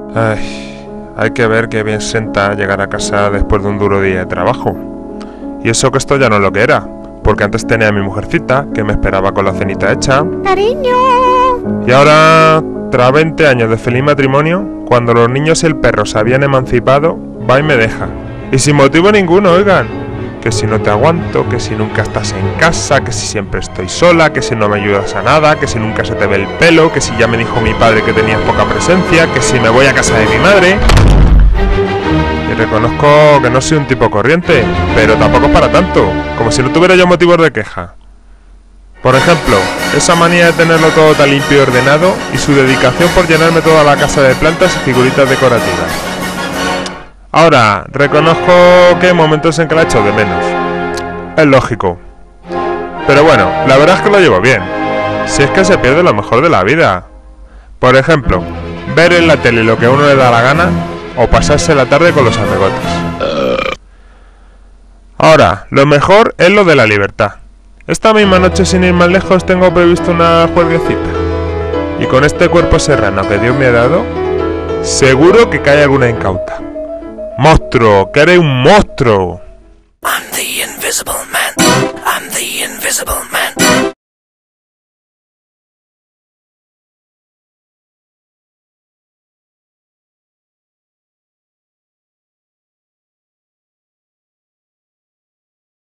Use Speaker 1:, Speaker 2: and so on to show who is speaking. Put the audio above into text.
Speaker 1: Ay, hay que ver qué bien sienta llegar a casa después de un duro día de trabajo. Y eso que esto ya no es lo que era, porque antes tenía a mi mujercita, que me esperaba con la cenita hecha.
Speaker 2: ¡Cariño!
Speaker 1: Y ahora, tras 20 años de feliz matrimonio, cuando los niños y el perro se habían emancipado, va y me deja. Y sin motivo ninguno, oigan. Que si no te aguanto, que si nunca estás en casa, que si siempre estoy sola, que si no me ayudas a nada, que si nunca se te ve el pelo, que si ya me dijo mi padre que tenías poca presencia, que si me voy a casa de mi madre. Y reconozco que no soy un tipo corriente, pero tampoco es para tanto, como si no tuviera yo motivos de queja. Por ejemplo, esa manía de tenerlo todo tan limpio y ordenado, y su dedicación por llenarme toda la casa de plantas y figuritas decorativas. Ahora, reconozco que hay momentos en que la echo de menos. Es lógico. Pero bueno, la verdad es que lo llevo bien. Si es que se pierde lo mejor de la vida. Por ejemplo, ver en la tele lo que a uno le da la gana, o pasarse la tarde con los amigotes. Ahora, lo mejor es lo de la libertad. Esta misma noche, sin ir más lejos, tengo previsto una juerguecita. Y con este cuerpo serrano que Dios me ha dado, seguro que cae alguna incauta. ¡Monstruo! ¡Que eres un monstruo!
Speaker 3: I'm the invisible man. I'm the invisible man.